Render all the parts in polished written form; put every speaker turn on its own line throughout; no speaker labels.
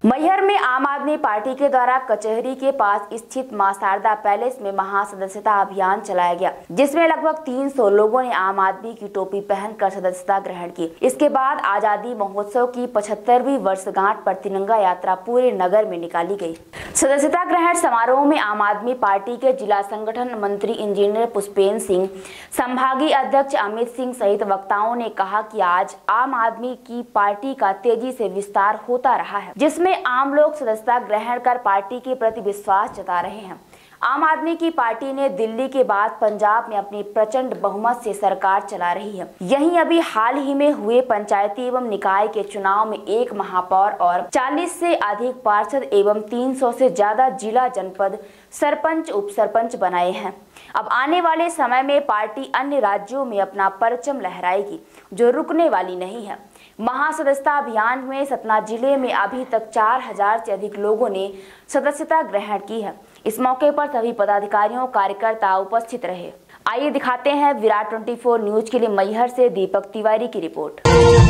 मैहर में आम आदमी पार्टी के द्वारा कचहरी के पास स्थित मां शारदा पैलेस में महासदस्यता अभियान चलाया गया, जिसमें लगभग 300 लोगों ने आम आदमी की टोपी पहनकर सदस्यता ग्रहण की। इसके बाद आजादी महोत्सव की 75वीं वर्षगांठ पर तिरंगा यात्रा पूरे नगर में निकाली गई। सदस्यता ग्रहण समारोह में आम आदमी पार्टी के जिला संगठन मंत्री इंजीनियर पुष्पेंद्र सिंह, संभागीय अध्यक्ष अमित सिंह सहित वक्ताओं ने कहा कि आज आम आदमी की पार्टी का तेजी से विस्तार होता रहा है, जिसमें आम लोग सदस्यता ग्रहण कर पार्टी के प्रति विश्वास जता रहे हैं। आम आदमी की पार्टी ने दिल्ली के बाद पंजाब में अपनी प्रचंड बहुमत से सरकार चला रही है। यहीं अभी हाल ही में हुए पंचायती एवं निकाय के चुनाव में एक महापौर और 40 से अधिक पार्षद एवं 300 से ज्यादा जिला जनपद सरपंच उप सरपंच बनाए हैं। अब आने वाले समय में पार्टी अन्य राज्यों में अपना परचम लहराएगी, जो रुकने वाली नहीं है। महासदस्यता अभियान में सतना जिले में अभी तक 4000 से अधिक लोगों ने सदस्यता ग्रहण की है। इस मौके पर सभी पदाधिकारियों कार्यकर्ता उपस्थित रहे। आइए दिखाते हैं विराट 24 न्यूज के लिए मैहर से दीपक तिवारी की रिपोर्ट।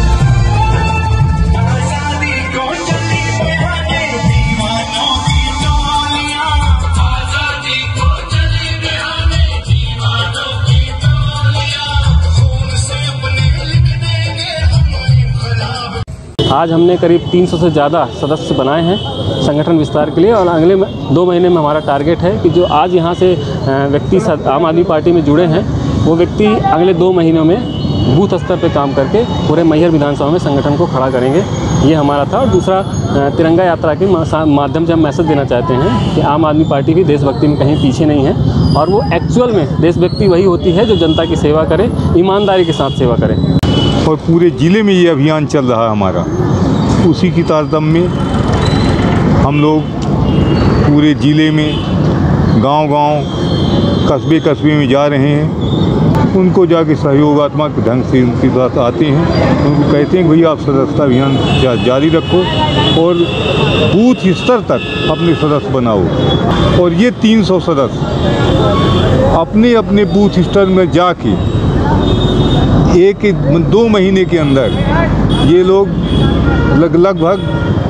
आज हमने करीब 300 से ज़्यादा सदस्य बनाए हैं संगठन विस्तार के लिए, और अगले 2 महीने में हमारा टारगेट है कि जो आज यहाँ से व्यक्ति आम आदमी पार्टी में जुड़े हैं, वो व्यक्ति अगले 2 महीनों में बूथ स्तर पे काम करके पूरे मैहर विधानसभा में संगठन को खड़ा करेंगे। ये हमारा था। और दूसरा, तिरंगा यात्रा के माध्यम से हम मैसेज देना चाहते हैं कि आम आदमी पार्टी भी देशभक्ति में कहीं पीछे नहीं है, और वो एक्चुअल में देशभक्ति वही होती है जो जनता की सेवा करे, ईमानदारी के साथ सेवा करे।
और पूरे ज़िले में ये अभियान चल रहा है हमारा। उसी की तारतम्य में हम लोग पूरे ज़िले में गांव-गांव, कस्बे में जा रहे हैं। उनको जाके सहयोगात्मक ढंग से उनके साथ आते हैं, उनको कहते हैं भैया आप सदस्यता अभियान जारी रखो और बूथ स्तर तक अपने सदस्य बनाओ। और ये 300 सदस्य अपने अपने बूथ स्तर में जाके 1-2 महीने के अंदर ये लोग लगभग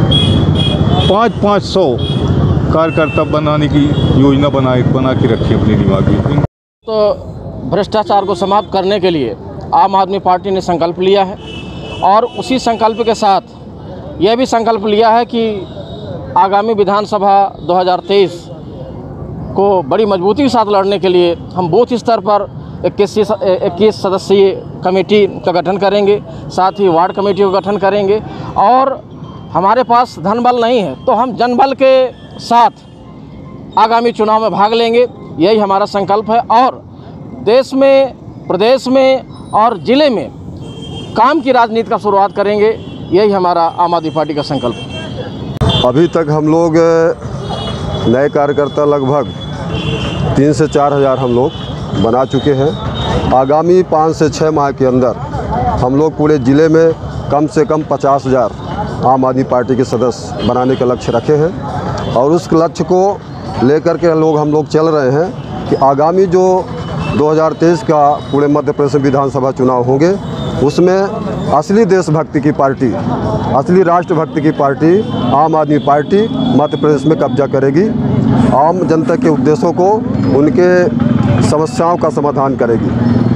500 कार्यकर्ता बनाने की योजना बना के रखी अपने दिमाग में।
तो भ्रष्टाचार को समाप्त करने के लिए आम आदमी पार्टी ने संकल्प लिया है, और उसी संकल्प के साथ यह भी संकल्प लिया है कि आगामी विधानसभा 2023 को बड़ी मजबूती के साथ लड़ने के लिए हम बूथ स्तर पर 21 सदस्यीय कमेटी का गठन करेंगे, साथ ही वार्ड कमेटी का गठन करेंगे। और हमारे पास धन बल नहीं है तो हम जनबल के साथ आगामी चुनाव में भाग लेंगे, यही हमारा संकल्प है। और देश में, प्रदेश में और ज़िले में काम की राजनीति का शुरुआत करेंगे, यही हमारा आम आदमी पार्टी का संकल्प है।
अभी तक हम लोग नए कार्यकर्ता लगभग 3 से 4 हज़ार हम लोग बना चुके हैं। आगामी 5 से 6 माह के अंदर हम लोग पूरे ज़िले में कम से कम 50,000 आम आदमी पार्टी के सदस्य बनाने का लक्ष्य रखे हैं, और उस लक्ष्य को लेकर के हम लोग चल रहे हैं कि आगामी जो 2023 का पूरे मध्य प्रदेश में विधानसभा चुनाव होंगे, उसमें असली देशभक्ति की पार्टी, असली राष्ट्रभक्ति की पार्टी आम आदमी पार्टी मध्य प्रदेश में कब्जा करेगी। आम जनता के उद्देश्यों को, उनके समस्याओं का समाधान करेगी।